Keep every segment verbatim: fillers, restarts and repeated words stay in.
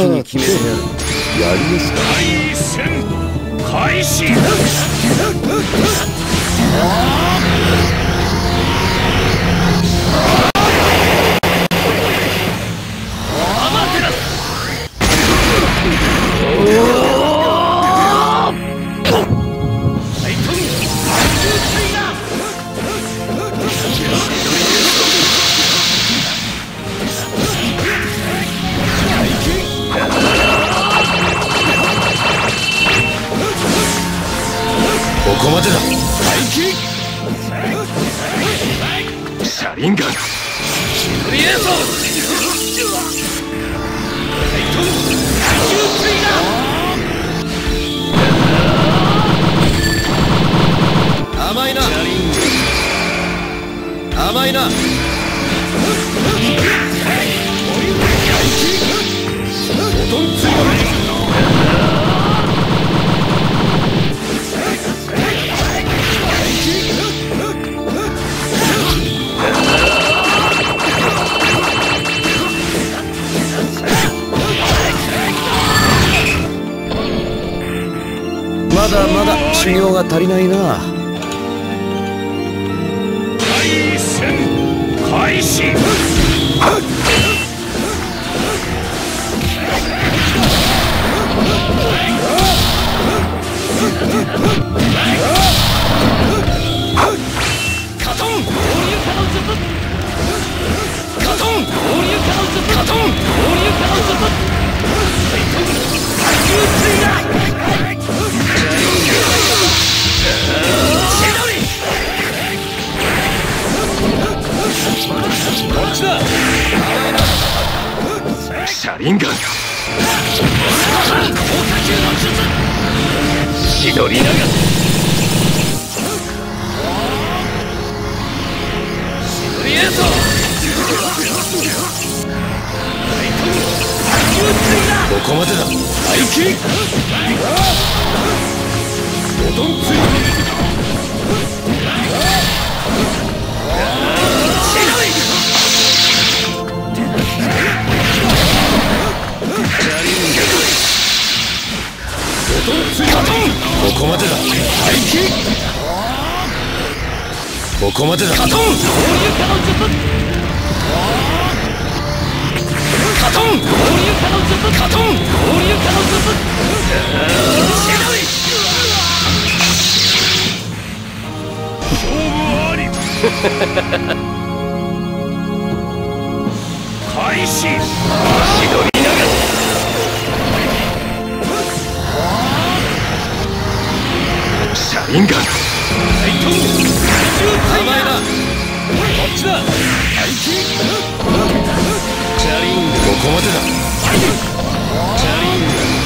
に決めてやる。やりますか。 第一戦開始。 ここまでだ。 車輪ガンシドリエーソ甘いな。甘いな。おとんついまだまだ修行が足りないな。 第一戦開始。カトン放流可能術。カトン放流可能術。カトン放流可能術。宇宙だ。こっちだ。車輪ガンシドリナガシドリエーソここまでだ。 大気おどんついここまでだ。ここまでだ。 カトン放流可能術。カトン放流可能術。カトン放流可能術。勝負あり。開始。シドリナガ車輪ガン甘いな。こっちだ。チャリンガここまでだ。 チャリン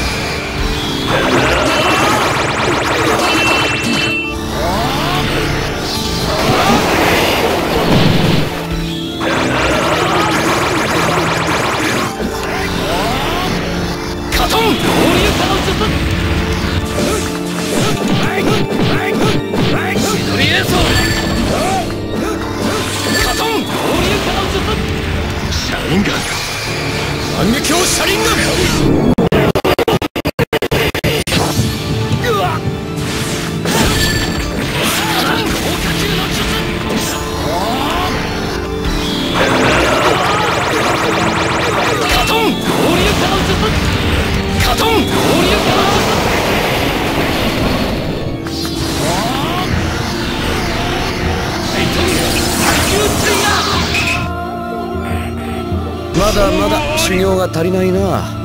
カトン放流可能術。シドリエーソカトン放流可能術。車輪ガン反撃を車輪ガン。うわっカトン放流可能術。カトン放流可能術。 まだまだ修行が足りないな。